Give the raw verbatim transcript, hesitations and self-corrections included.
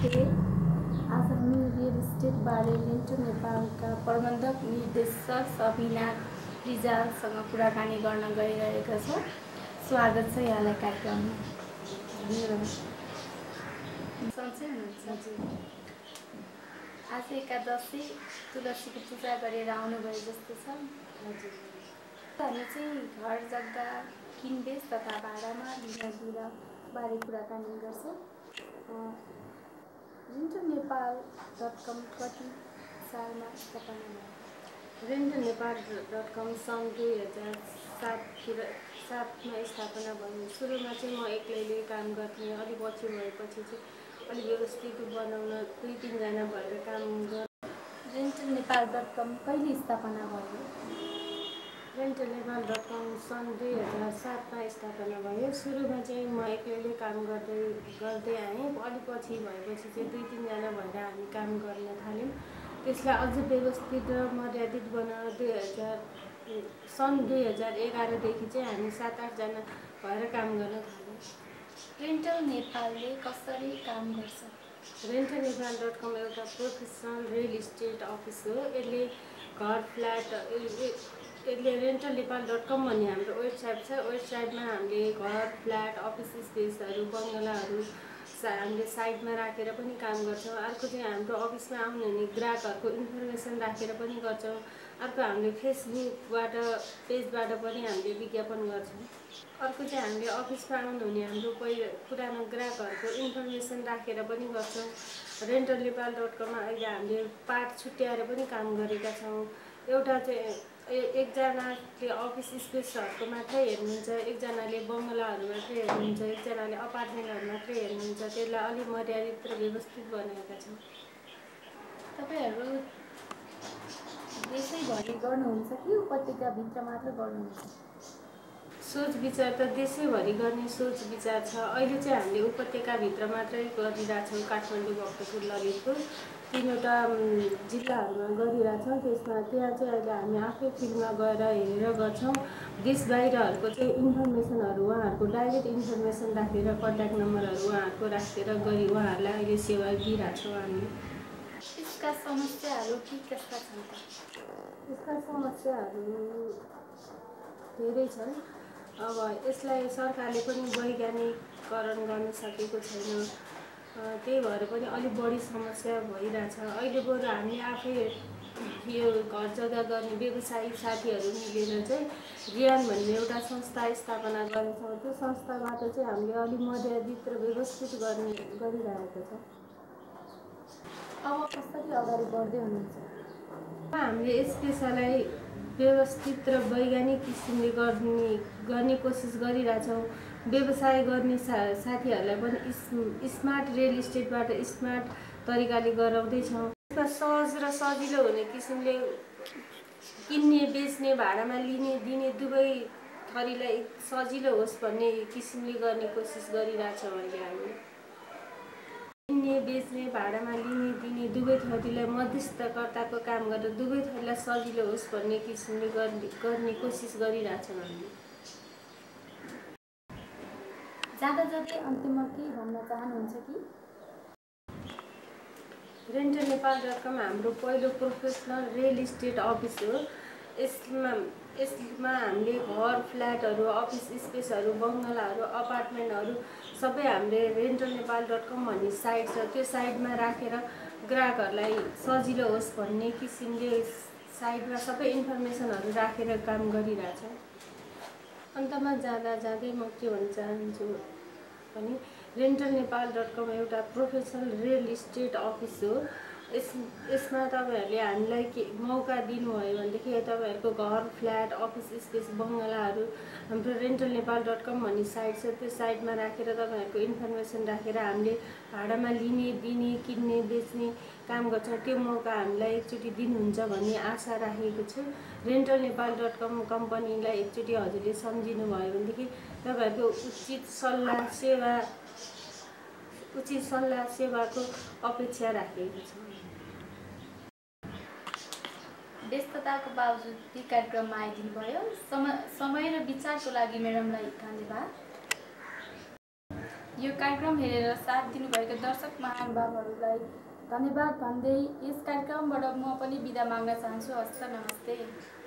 नमस्ते। आज हामी रियल इस्टेट बारे रेन्टल नेपालका प्रबन्धक निर्देशक सबिना रिजालसँग कुराकानी गर्न गइरहेका छौँ। स्वागत छ यहाँलाई कार्यक्रममा। सन्चै हुनुहुन्छ? आज एकादशी तुलसीको पूजा गरेर आउनुभयो जस्तो छ। हामी चाहिँ घर जग्गा किनबेच तथा भाडामा लिन बारे कुराकानी गर्छौँ। रेन्टल नेपाल डट कम कति सालमा स्थापना भयो? रेन्टल नेपाल डट कम सन् दुई हजार साततिर सातमा स्थापना भयो। सुरुमा चाहिँ म एक्लैले काम गर्थेँ। अलिक पछि भएपछि चाहिँ अलिक व्यवस्थित बनाउन दुई तिनजना भएर काम गर् रेन्टल नेपाल डट कम कहिले स्थापना भयो? रेन्टल नेपाल डट कम सन् दुई हजार सातमा स्थापना भयो। सुरुमा चाहिँ म एक्लैले काम गर्दै गर्दै आएँ। अलिक पछि भएपछि चाहिँ दुई तिनजना भएर हामी काम गर्न थाल्यौँ। त्यसलाई अझ व्यवस्थित र मर्यादित बनाएर दुई हजार सन् दुई हजार एघारदेखि चाहिँ हामी सात आठजना भएर काम गर्न थाल्यौँ। रेन्टल नेपालले कसरी काम गर्छ? रेन्टल नेपाल डट कम एउटा प्रोफेसनल रियल इस्टेट अफिस हो। यसले घर फ्ल्याट यसले रेन्टल नेपाल डट कम भन्ने हाम्रो वेबसाइट छ। वेबसाइटमा हामीले घर फ्ल्याट अफिस स्पेसहरू बङ्गलाहरू हामीले साइडमा राखेर पनि काम गर्छौँ। अर्को चाहिँ हाम्रो अफिसमा आउनुहुने ग्राहकहरूको इन्फर्मेसन राखेर पनि गर्छौँ। अर्को हामीले फेसबुकबाट पेजबाट पनि हामीले विज्ञापन गर्छौँ। अर्को चाहिँ हामीले अफिसमा आउनुहुने हाम्रो पहिला पुरानो ग्राहकहरूको इन्फर्मेसन राखेर पनि गर्छौँ। रेन्टल नेपाल डट कममा अहिले हामीले पार्ट छुट्याएर पनि काम गरेका छौँ। एउटा चाहिँ एकजनाले अफिस स्पेसहरूको मात्रै हेर्नुहुन्छ, एकजनाले बङ्गलाहरू मात्रै हेर्नुहुन्छ, एकजनाले अपार्टमेन्टहरू मात्रै हेर्नुहुन्छ। त्यसलाई अलिक मर्यादित र व्यवस्थित बनाएका छौँ। तपाईँहरू देशैभरि गर्नुहुन्छ कि उपत्यकाभित्र मात्र गर्नुहुन्छ? सोच विचार त देशैभरि गर्ने सोच विचार छ। अहिले चाहिँ हामीले उपत्यकाभित्र मात्रै गरिरहेछौँ। काठमाडौँ, भक्तपुर, ललितपुर तिनवटा जिल्लाहरूमा गरिरहेछौँ। त्यसमा त्यहाँ चाहिँ अहिले हामी आफै फिल्डमा गएर हेरेर गर्छौँ। देश बाहिरहरूको चाहिँ इन्फर्मेसनहरू उहाँहरूको डाइरेक्ट इन्फर्मेसन राखेर कन्ट्याक्ट नम्बरहरू उहाँहरूको राखेर गरी उहाँहरूलाई अहिले सेवा दिइरहेछौँ हामीले। यसका समस्याहरू के कस्ता छन् त? यसका समस्याहरू धेरै छन्। अब यसलाई सरकारले पनि वैज्ञानिकरण गर्न सकेको छैन। त्यही भएर पनि अलिक बढी समस्या भइरहेछ। अहिले बरु हामी आफै यो घर जग्गा गर्ने व्यवसायिक साथीहरू मिलेर चाहिँ रियान भन्ने एउटा संस्था स्थापना गरेछौँ। त्यो संस्थाबाट चाहिँ हामीले अलिक मर्यादित र व्यवस्थित गर्ने गरिरहेका छौँ। अब कसरी अगाडि बढ्दै हुनुहुन्छ? हामीले यस पेसालाई व्यवस्थित र वैज्ञानिक किसिमले गर्ने गर्ने कोसिस गरिरहेछौँ। व्यवसाय गर्ने सा साथीहरूलाई पनि स्मार्ट रियल इस्टेटबाट स्मार्ट तरिकाले गराउँदैछौँ। यसमा सहज र सजिलो हुने किसिमले किन्ने बेच्ने भाडामा लिने दिने दुवै थरीलाई सजिलो होस् भन्ने किसिमले गर्ने कोसिस गरिरहेछौँ। अहिले हामी किन्ने बेच्ने भाडामा लिने दिने दुवै थरीलाई मध्यस्थकर्ताको काम गरेर दुवै थरीलाई सजिलो होस् भन्ने किसिमले गर्ने गर्ने कोसिस गरिरहेछौँ हामीले। जाँदा जाँदै अन्त्यमा के भन्न चाहनुहुन्छ कि? रेन्टल नेपाल डट कम हाम्रो पहिलो प्रोफेसनल रियल इस्टेट अफिस हो। यसमा यसमा हामीले घर फ्ल्याटहरू अफिस स्पेसहरू बङ्गलाहरू अपार्टमेन्टहरू सबै हामीले रेन्टल नेपाल डट कम भन्ने साइट छ। त्यो साइटमा राखेर ग्राहकहरूलाई सजिलो होस् भन्ने किसिमले साइटमा सबै इन्फर्मेसनहरू राखेर काम गरिरहेछौँ। अन्तमा जाँदा जाँदै म के भन्न चाहन्छु भने रेन्टल नेपाल डट कम एउटा प्रोफेसनल रियल इस्टेट अफिस हो। यस यसमा तपाईँहरूले हामीलाई के मौका दिनुभयो भनेदेखि तपाईँहरूको घर फ्ल्याट अफिस स्पेस बङ्गलाहरू हाम्रो रेन्टल नेपाल डट कम भन्ने साइट छ। त्यो साइटमा राखेर तपाईँहरूको इन्फर्मेसन राखेर हामीले भाडामा लिने दिने किन्ने बेच्ने काम गर्छौँ। त्यो मौका हामीलाई एकचोटि दिनुहुन्छ भन्ने आशा राखेको छु। रेन्टल नेपाल डट कम कम्पनीलाई एकचोटि हजुरले सम्झिनु भयो भनेदेखि तपाईँहरूको उचित सल्लाह सेवा उचित सल्लाह सेवाको अपेक्षा राखेको छु। व्यस्तताको बावजुद यो कार्यक्रममा आइदिनु भयो। समय समय र विचारको लागि म्याडमलाई धन्यवाद। यो कार्यक्रम हेरेर साथ दिनुभएका दर्शक महानुभावहरूलाई धन्यवाद भन्दै यस कार्यक्रमबाट म पनि बिदा माग्न चाहन्छु। हस्त नमस्ते।